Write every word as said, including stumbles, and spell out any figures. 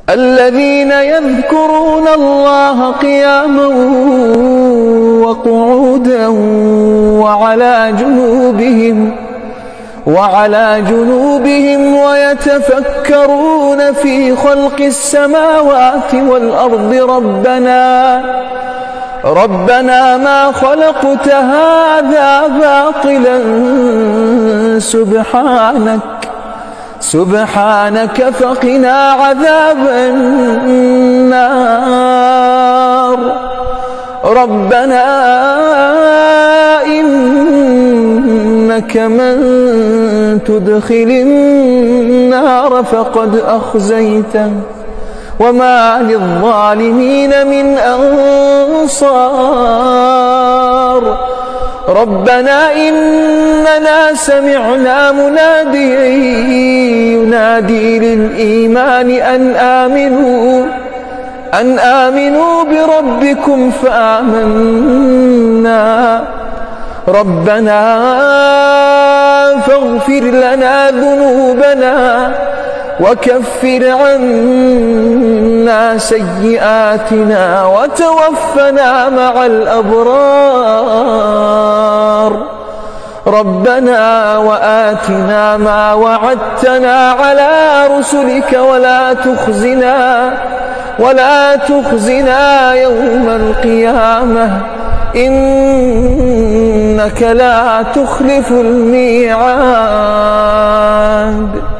الذين يذكرون الله قياما وقعودا وعلى جنوبهم وعلى جنوبهم ويتفكرون في خلق السماوات والأرض ربنا ربنا ما خلقت هذا باطلا سبحانك سبحانك فقنا عذاب النار ربنا إنك من تدخل النار فقد أخزيته وما للظالمين من أنصار ربنا إننا سمعنا مناديا ينادي للإيمان أن آمنوا أن آمنوا بربكم فآمنا ربنا فاغفر لنا ذنوبنا وكفر عنا سيئاتنا وتوفنا مع الأبرار ربنا وآتنا ما وعدتنا على رسلك ولا تخزنا ولا تخزنا يوم القيامة إنك لا تخلف الميعاد.